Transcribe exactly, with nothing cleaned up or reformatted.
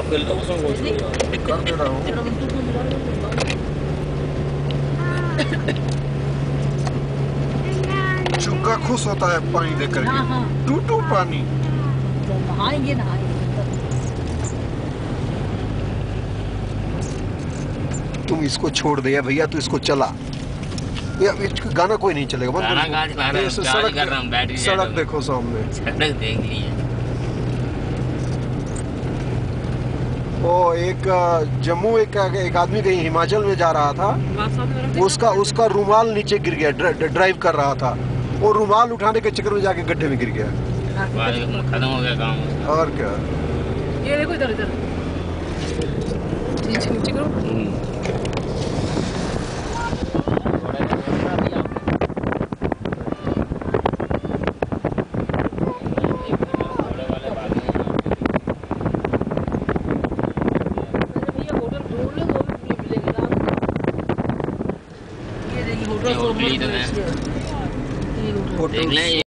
आपके कर दे रहा हूँ। चुका खुश होता है पानी देकर के, टूटू पानी। नहाएंगे नहाएंगे। तुम इसको छोड़ दे भैया, तू इसको चला। ये गाना कोई नहीं चलेगा, गाना गा रहा हूं, सड़क कर रहा हूं, बैटरी सड़क देखो सामने, सड़क देख ली है। ओ एक जम्मू एक एक आदमी कहीं हिमाचल में जा रहा था, उसका उसका रुमाल नीचे गिर गया, ड्राइव कर रहा था, वो रुमाल उठाने के चक्कर में जाके गड्ढे में गिर गया। खत्म हो गया काम। और क्या, ये देखो इधर इधर नीचे नीचे करो। होटल देख लें।